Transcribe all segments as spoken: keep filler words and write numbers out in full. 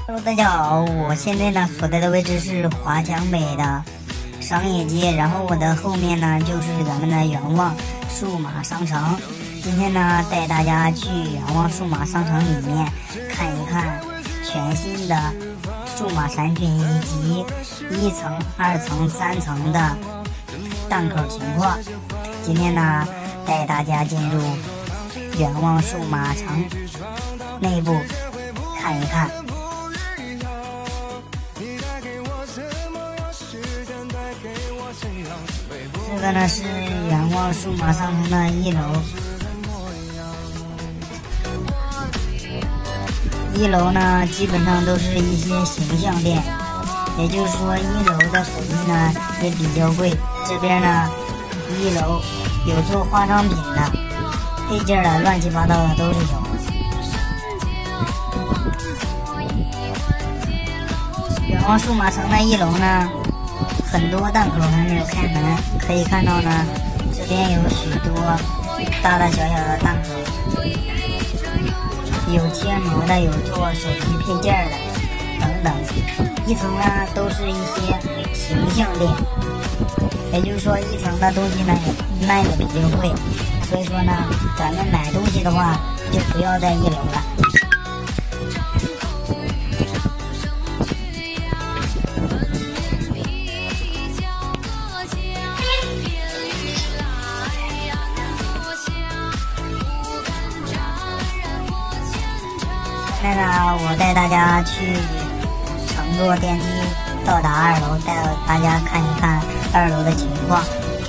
Hello， 大家好，我现在呢所在的位置是华强北的商业街，然后我的后面呢就是咱们的远望数码商城。今天呢带大家去远望数码商城里面看一看全新的数码产品以及一层、二层、三层的档口情况。今天呢带大家进入远望数码城内部看一看。这个呢是远望数码商城的一楼，一楼呢基本上都是一些形象店，也就是说一楼的手机呢也比较贵。这边呢一楼有做化妆品的、配件的，乱七八糟的都是有。远望数码城的一楼呢很多档口还没有开门，可以看到呢这边有许多大大小小的档口，有贴膜的，有做手机配件的等等。一层呢都是一些形象店，也就是说一层的东西呢也卖的比较贵，所以说呢咱们买东西的话就不要在一楼了。现在呢我带大家去乘坐电梯到达二楼，带大家看一看二楼的情况。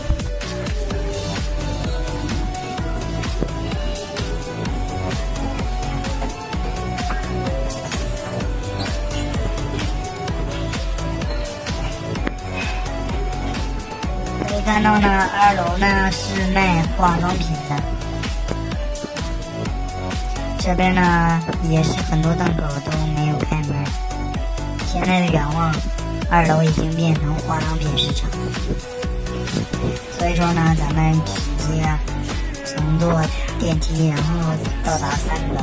可以看到呢二楼呢是卖化妆品的，这边呢也是很多档口都没有开门。现在的远望二楼已经变成化妆品市场，所以说呢咱们直接乘坐电梯然后到达三楼。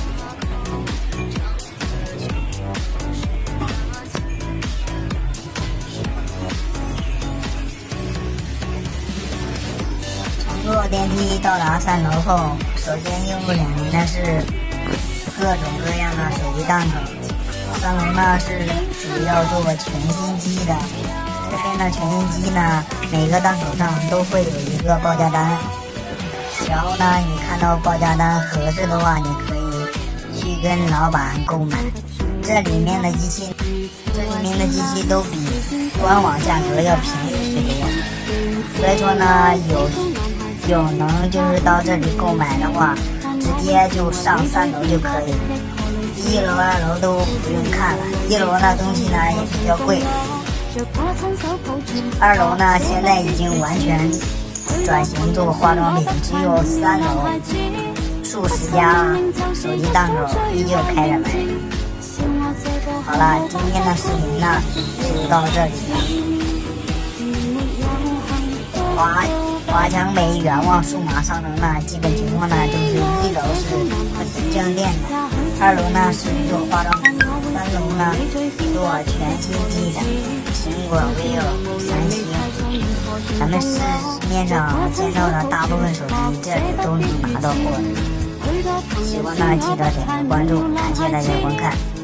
乘坐电梯到达三楼后，首先映入眼帘的是各种各样的手机档口。三楼呢是主要做全新机的，这边的全新机呢每个档口上都会有一个报价单，然后呢你看到报价单合适的话，你可以去跟老板购买。这里面的机器这里面的机器都比官网价格要便宜许多，所以说呢有有能就是到这里购买的话，直接就上三楼就可以，一楼二楼都不用看了。一楼的东西呢也比较贵，二楼呢现在已经完全转型做化妆品，只有三楼数十家手机档口依旧开着门。好了，今天的视频呢就到这里了。华华强北远望数码商城呢基本情况呢就是一楼是形象店的，二楼呢是做化妆品，三楼呢做全新机的，苹果、vivo、三星，咱们市面上见到的大部分手机这里都能拿到货的。喜欢呢记得点个关注，感谢大家观看。